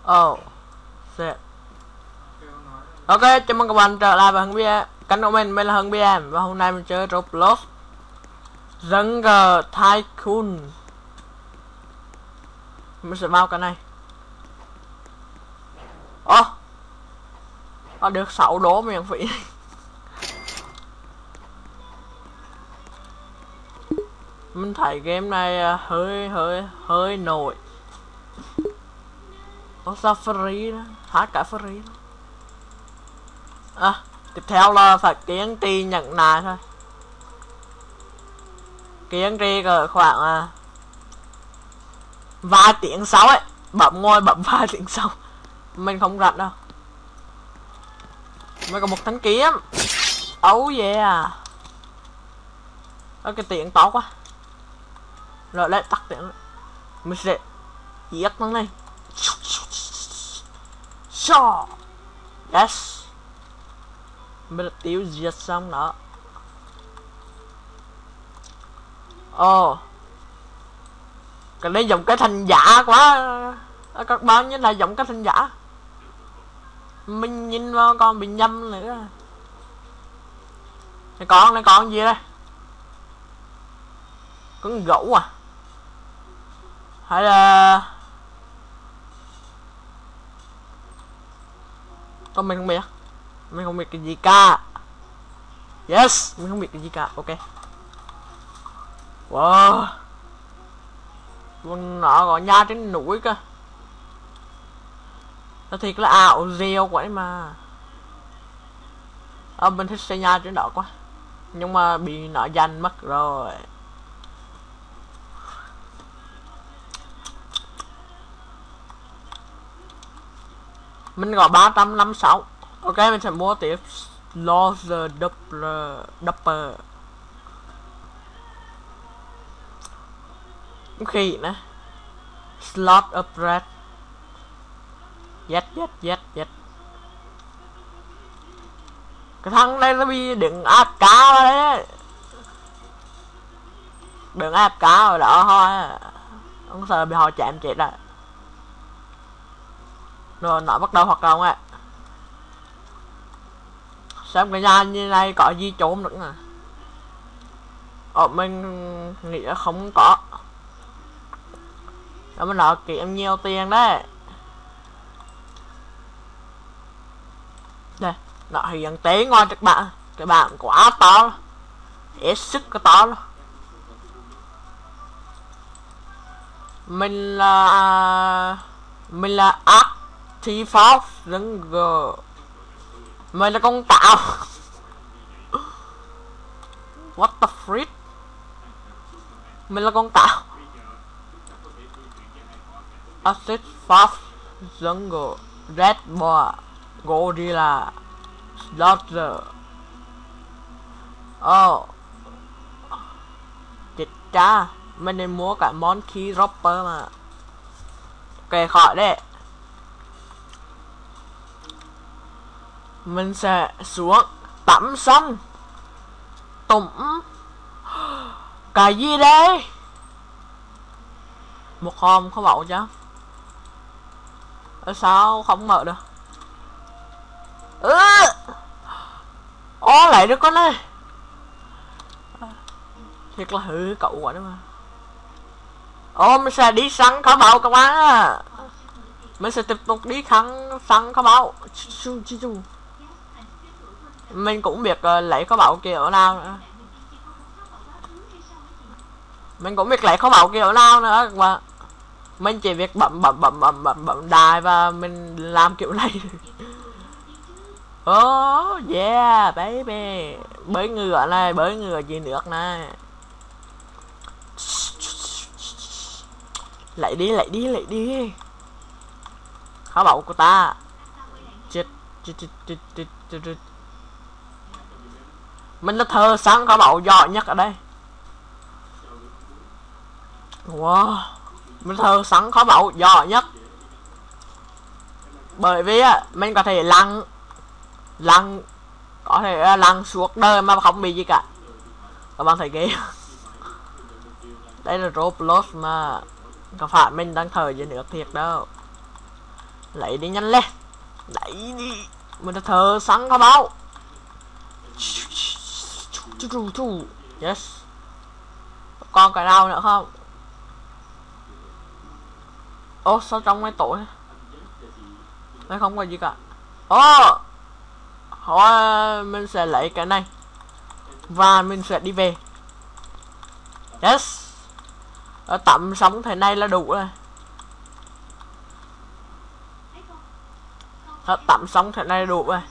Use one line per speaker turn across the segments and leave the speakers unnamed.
Oh shit. Ok, chào mừng các bạn trở lại với Hưng Bia. Kênh của mình là Hưng Bia. Và hôm nay mình chơi Roblox Jungle Tycoon. Mình sẽ vào cái này. Được 6 đố miễn phí. Mình thấy game này hơi nổi. Sao free đó, hết cả free đó. Tiếp theo là phải kiên trì nhận nại thôi. Kiên trì cỡ khoảng vài tiếng sau ấy, ngồi bấm vài tiếng sau. Mình không rảnh đâu. Mới có một thanh kiếm. Oh yeah. Cái tiếng to quá. Rồi lại tắt tiếng. Mình sẽ giết nó này. Shot. Yes. Mình đã tiêu diệt xong đó. Cái này giống cái thành giả quá. Các bạn nhìn là giống cái thành giả. Mình nhìn vào con bị nhầm nữa. Này con gì đây? Con gấu à? Hay là mình không biết. Mình không biết cái gì cả. Yes, mình không biết cái gì cả. Ok. Wow. Nó có nhà trên núi cơ. Nó thiệt là ảo rêu quá mà. Mình thích xây nhà trên đó quá. Nhưng mà bị nó giành mất rồi. Mình có 356. Ok, mình sẽ mua tiếp Loser Dupper. Khỉ nè. Slot upgrade. Yes. Cái thằng này nó bị đứng áp cao rồi đấy. Đứng áp cao rồi đó thôi. Không sợ bị họ chạm chết rồi. Rồi nó bắt đầu hoạt động ạ. Xem cái nhà như này có gì trốn nữa nè. Mình nghĩ là không có. Đó mình nói kiếm nhiều tiền đấy. Đây, nó hiện tế ngoài các bạn. Các bạn quá to. Hết sức cái to luôn. Mình là Artifact Jungle. Mình là con tạo. What the frick. Mình là con tạo. Artifact Jungle. Red Boar. Gorilla. Slaughter. Chết cha. Mình nên mua cả Monkey Dropper mà. Ok, khỏi đấy. Mình sẽ xuống tắm xong. Tụm. Cái gì đây? Một hòm không bảo chứ. Sao không mở được? Lại được con này. Thiệt là hư cậu quá đó mà. Mình sẽ đi săn khó bảo các bạn à. Mình sẽ tiếp tục đi săn khó bảo. Mình cũng biết lấy khó bảo kiểu nào nữa. Các bạn. Mình chỉ việc bấm đài và mình làm kiểu này. Yeah baby. Bới ngựa này, bới ngựa dưới nước này. Lại đi. Khó bảo của ta. Chết. Mình là thợ săn khó bảo giỏi nhất ở đây. Wow. Mình thợ săn khó bảo giỏi nhất. Bởi vì mình có thể lăn suốt đời mà không bị gì cả. Các bạn thấy ghê. Đây là Roblox mà. Có phải mình đang thở dưới nước thiệt đâu. lấy đi nhanh lên, lấy đi, mình đã thờ sẵn có báo. Yes. Còn cái nào nữa không? Ô, sao trong cái tổ này nó không có gì cả. Ô, thôi mình sẽ lấy cái này và mình sẽ đi về. Yes. Tắm sống thế này là đủ rồi. Tắm sống thế này là đủ rồi.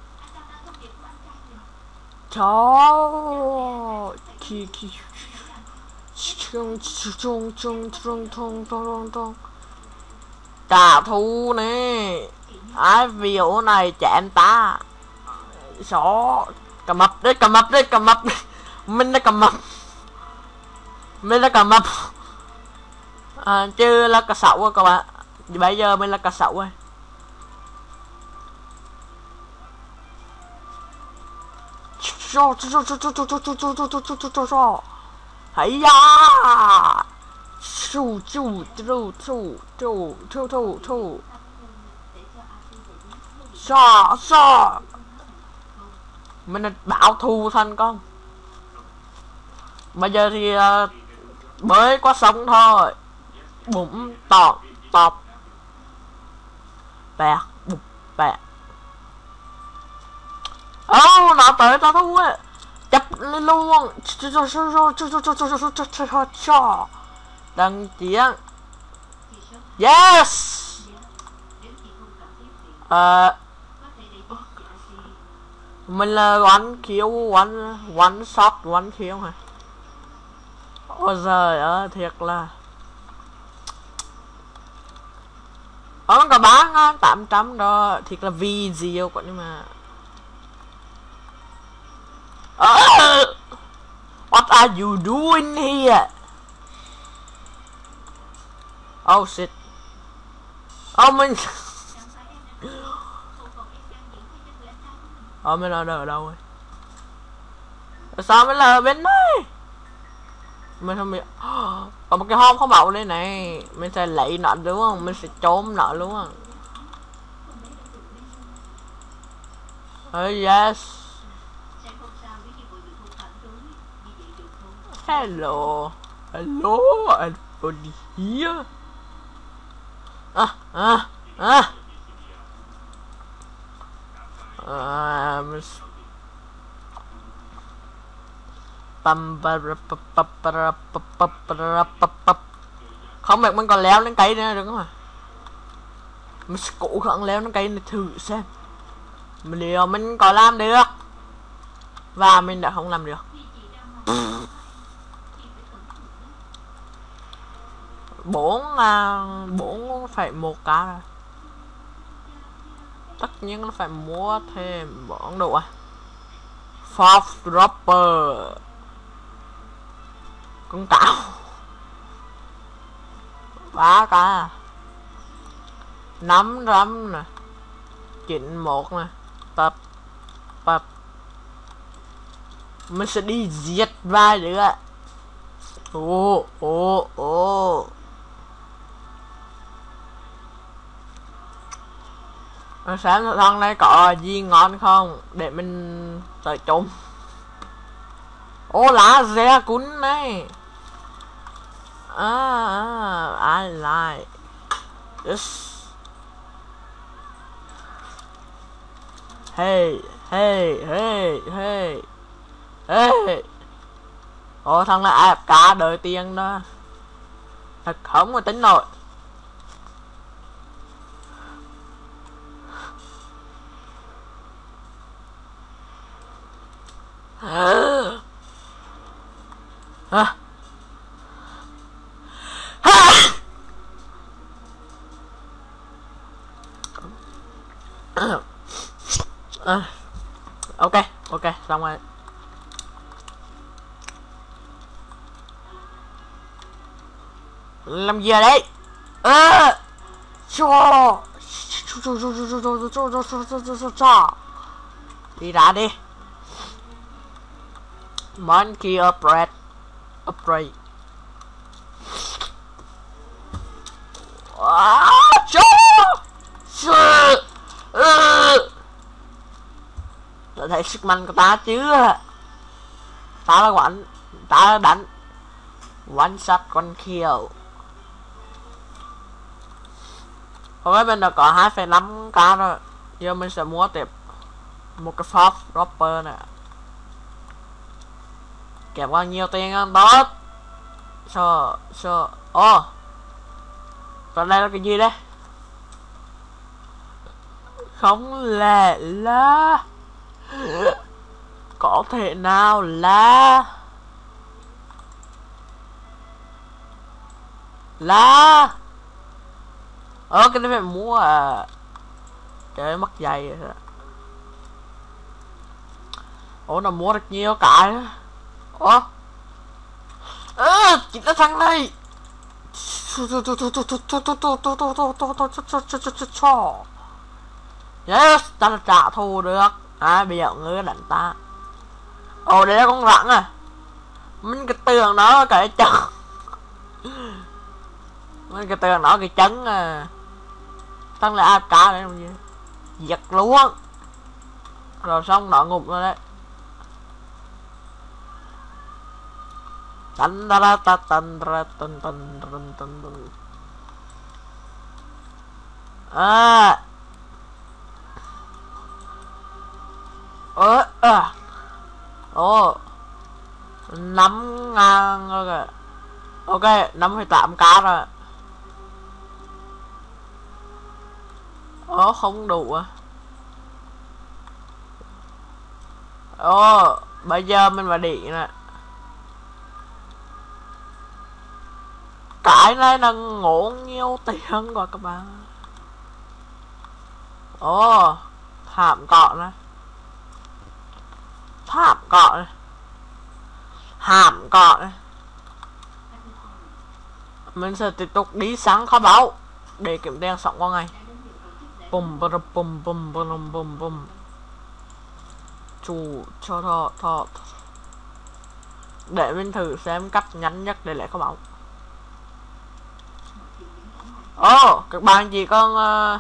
Trời, trả thù nè, ai video này chém ta, số cầm mập đấy, cầm mập đấy, cầm mập, mình đã cầm mập, mình đã cầm mập, chứ là cà sậu các bạn, bây giờ mình là cà sậu rồi. Hãy da su su su su su su su su sa sa mình bảo thù thành công. Bây giờ thì mới qua sông thôi, bụng tọt tọt bẹt bụp bẹt. Ô, nó tới tao thua á, chấp lên luôn. Đăng chiến. Yes. Mình là one kill, one shot, one kill hả? Ôi giời ơi, thiệt là nó có bán 800 đó, thiệt là vì gì đâu còn, nhưng mà what are you doing here? Oh shit. Oh mình mình là ở đâu rồi? Sao mình là ở bên đây? Mình không biết. Còn một cái home có bậu đây này, mình sẽ lấy nó đúng không? Mình sẽ trốn nó luôn không? Yes. Hello. Hello, everybody here. Không biết mình còn leo lên cây nữa được không à? Mình sẽ cố gắng leo lên cây này thử xem liệu mình có làm được. Và mình đã không làm được. Bốn phải một cá rồi. Tất nhiên nó phải mua thêm 4 độ à. Fourth dropper. Con tảo 3 cá. 5 răm nè, 91 nè, tập mình sẽ đi giết vài đứa. Sáng thằng này có gì ngon không để mình tới trốn. Lá dẻ cún này. I like this. Hey. Thằng này AFK đợi tiền đó. Thật không có tính nổi. Ok, xong rồi. Làm gì đấy? Đi ra đi. Monkey upgrade. Đã thấy sức mạnh của ta chưa? Ta là ta đánh one shot one kill. Ok, mình đã có 2,5k rồi. Giờ mình sẽ mua tiếp một cái Fox Dropper nè. Kẹp bao nhiêu tiền ăn tốt. Ồ, còn đây là cái gì đấy? Không lẽ là có thể nào là cái này phải mua à? Trời mất giày rồi. Ủa, nó mua được nhiều cái đó. Ủa, chị ta thằng này. Yes, ta là trả thù được. Bây giờ ngươi đánh ta. Ồ, đây là con rắn à. Mình cái tường nó cái chân. Mình cái tường nó cái chân à. Tăng là AK đấy không gì. Giật luôn. Rồi xong nó ngục rồi đấy. Tan ra ta tan ra tan tan tan tan. Ồ, 5.000 rồi kìa. Ok, 5,8k rồi. Ồ, không đủ à. Ồ, bây giờ mình phải đi nè. Cái này là ngộ nhiều tiền quá các bạn. Ồ, thảm cọ nè. Thảm cọ nè. Hàm cọ nè. Mình sẽ tiếp tục đi sáng kho báu để kiếm tiền sống qua ngày. Bum bum bum bum bum bum bum. Chủ cho thọ. Để mình thử xem cách nhanh nhất để lấy kho báu. Ồ, các bạn chỉ cần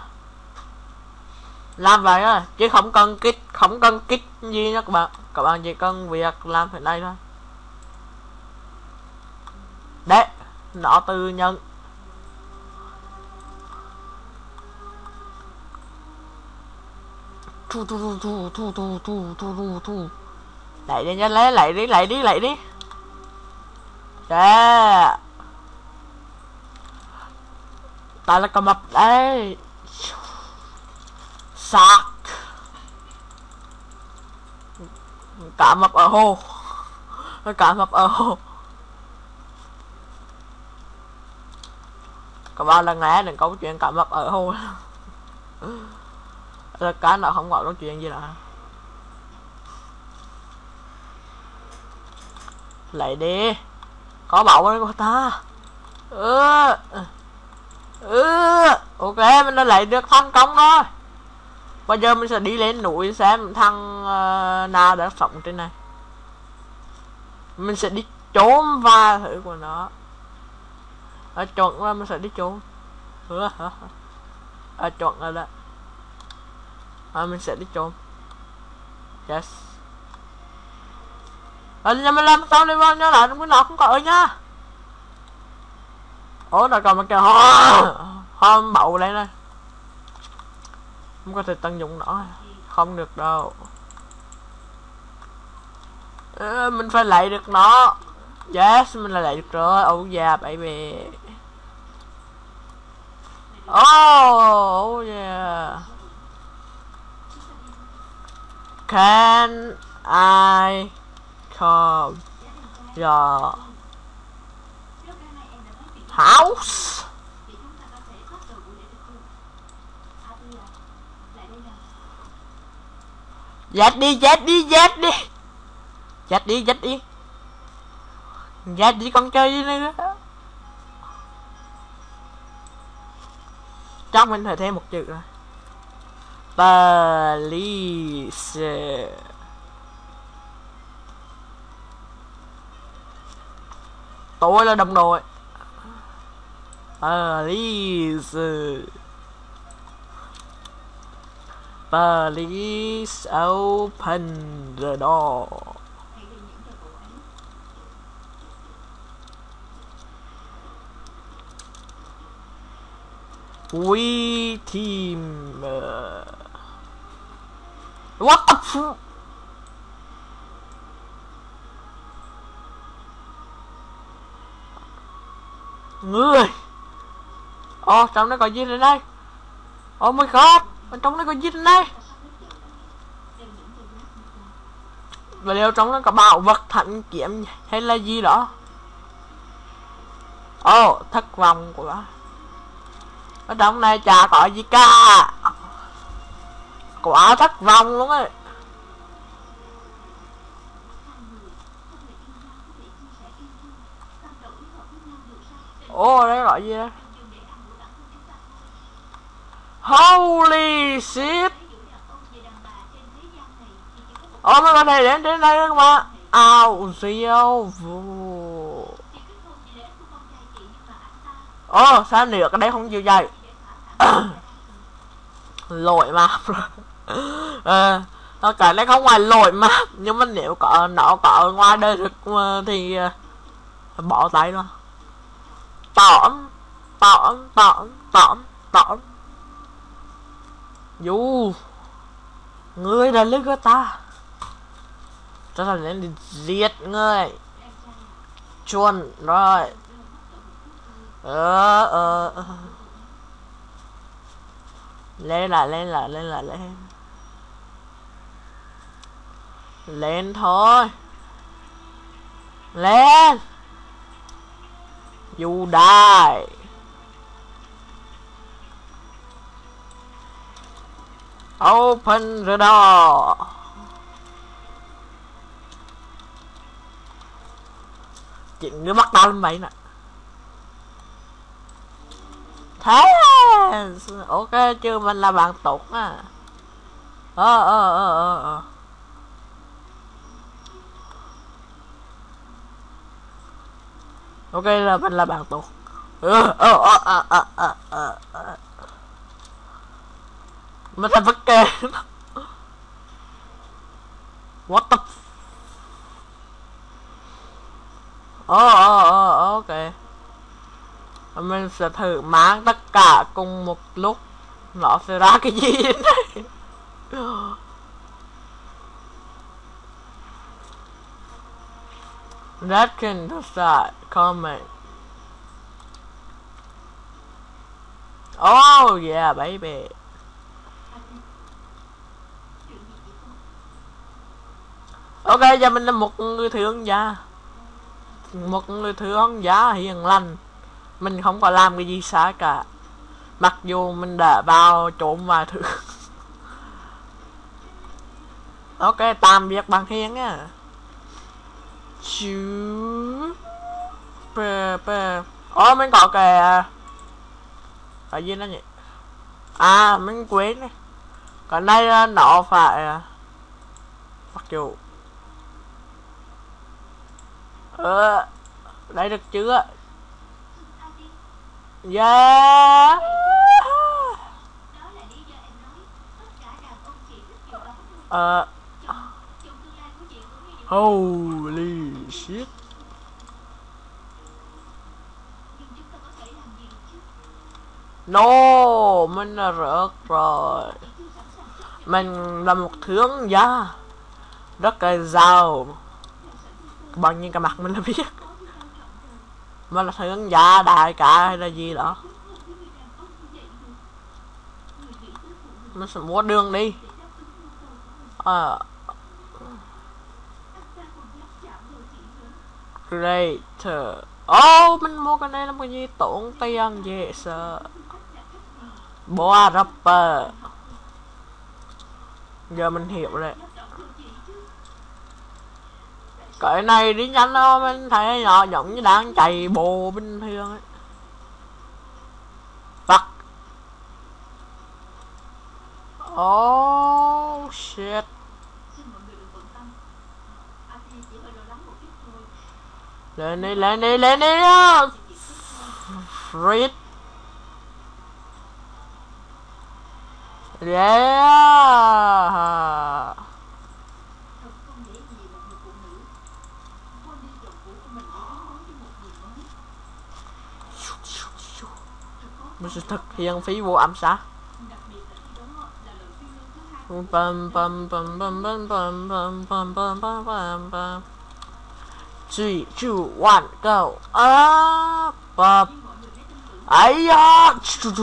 làm vậy thôi, chứ không cần kit gì nha các bạn. Các bạn chỉ cần việc làm thế này thôi. Đấy, nó tự nhận. Lấy đi nha, lấy đi. Yeah. Ta là con mập đấy. Sạc. Cá mập ở hồ. Cá mập ở hồ. Các bạn là nghe đến câu chuyện cá mập ở hồ. Là cá nó không có câu chuyện gì đó. Lấy đi. Có bảo đấy của ta. Ok, mình đã lấy được thành công rồi. Bây giờ mình sẽ đi lên núi xem thằng nào đã sống trên này. Mình sẽ đi trốn và thử của nó. Ở chuẩn là mình sẽ đi trốn. Ở chuẩn là đó. Mình sẽ đi trốn. Yes. Nhưng mà làm sao đi vào nhớ lại nó nào không có ở nha. Ủa nó còn một cái hôm bậu đây này. Không có thể tận dụng nó. Không được đâu. Mình phải lấy được nó. Yes, mình là lấy được rồi. Oh yeah baby. Oh yeah. Can I come your house? Dắt đi. Dắt đi con chơi đi nữa. Chắc mình phải thêm một chữ rồi. Police. Tôi là đồng đội. Police. Please open the door. We team. What the fuck? Người. Trong đó có gì đây đây? Oh my god, bên trong đó có gì đây? Và liệu trong đó có bảo vật thánh kiếm hay là gì đó? Thất vọng của ở trong này chả có gì cả. Quá thất vọng luôn ấy. Đấy gọi gì đây? Holy shit. Mấy bạn này đến đây các bạn. Diêu. Sao nữa cái đấy không chịu dậy. Lỗi map rồi. Cái này không phải lỗi map, nhưng mà nếu có nó có ở ngoài đời thực thì bỏ tay rồi. Tỏm dù ngươi là lưng ta cho thằng lên giết ngươi chuồn rồi. Lên thôi, lên you die. Open the door. Chuyện nó bắt tao lên mày nè. Thế ok chứ mình là bạn tục á. Ok là mình là bạn tục. Mình thành bất kê. What the ok. Mình sẽ thử mang tất cả cùng một lúc. Nó sẽ ra cái gì đây? That can decide comment. Oh yeah baby. Ok giờ mình là một người thương gia. Một người thương gia hiền lành. Mình không có làm cái gì sai cả. Mặc dù mình đã vào trộm vài thứ. Ok tạm biệt bạn hiền á. Chú mình có cái gì đó nhỉ? Mình quên. Cái này nó phải mặc dù đây được chưa? Yeah. Holy shit. No, mình là rớt rồi. Mình là một thương gia rất là giàu. Bao nhiêu cái mặt mình là biết. Mình là thương gia đại ca hay là gì đó. Mình sẽ mua đường đi. Greater. Mình mua cái này làm cái gì tốn tiền dễ sợ. Boa rapper. Giờ mình hiểu rồi. Cái này đi nhanh đó, mình thấy nhỏ giống như đang chạy bộ bình thường ấy. Fuck. Oh shit. Lên đi Freed. Yeah. Mình sẽ thực hiện phí vụ ám sát. Bum bum bum bum bum bum bum bum bum bum bum bum. 3, 2, 1, go. Bum. Ấy da.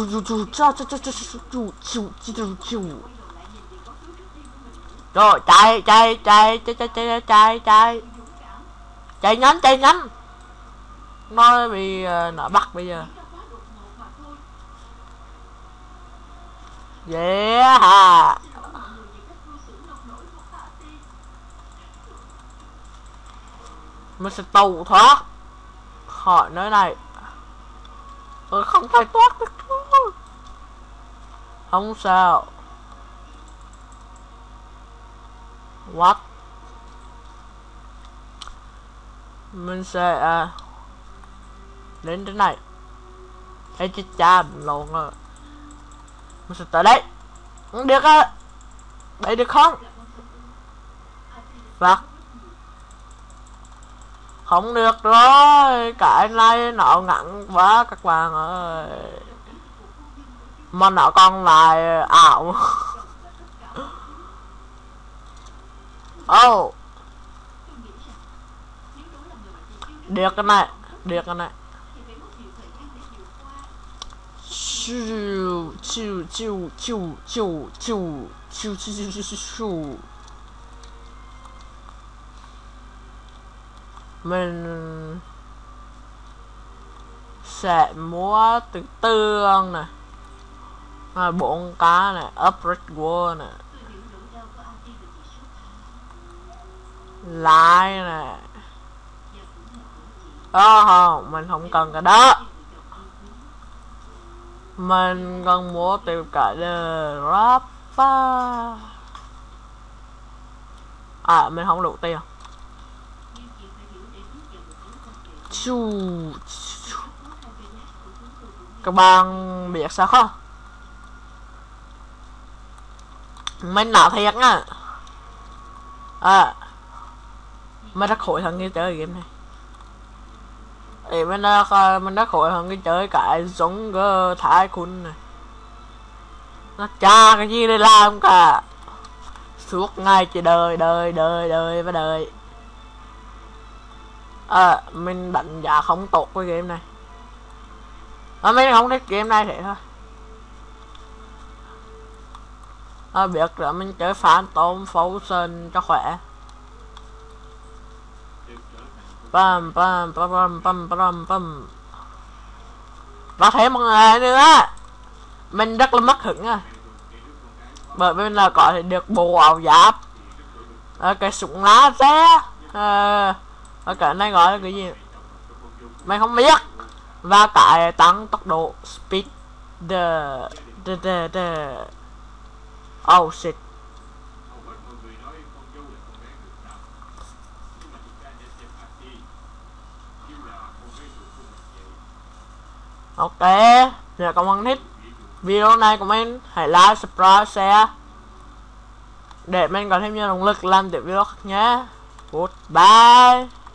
Rồi chạy nhanh. Nó bị nợ bắt bây giờ. Yeah. Mình sẽ tẩu thoát khỏi nơi này. Không thể thoát được. Không sao. What? Mình sẽ đến thế này. Ê chết cha mình lộn rồi. Mình sẽ tới đây. Không được á. Đây được không? Vâng. Không được rồi. Cái này nó ngắn quá các bạn ơi. Mà nó còn lại ảo. Oh. Được cái này. Mình sẽ mua từ tương này, 4 cá này, upgrade wall này, lại này. Không, mình không cần cái đó. Mình cần mua từ cả Rappa. Mình không đủ tiền. Các bạn biết sao không? Mình nói thiệt nha. Mình rất khổ hơn cái chơi game này. Mình đã khổ hơn cái chơi cái giống cái thái khun này. Nó cha cái gì để làm cả. Suốt ngày chỉ đời và đời. Mình đánh giá không tốt với game này. Mình không thích game này thế thôi. Biết là mình chơi Phantom Frozen cho khỏe. Bam. Và thêm một người nữa. Mình rất là mất hứng bởi vì là có thể được bộ áo giáp, cái súng lá xe, cái này gọi là cái gì mình không biết, và cái tăng tốc độ speed the oh shit. Ok, nếu các bạn thích video này của mình, hãy like, subscribe, share để mình có thêm nhiều động lực làm tiếp video khác nhé. Goodbye.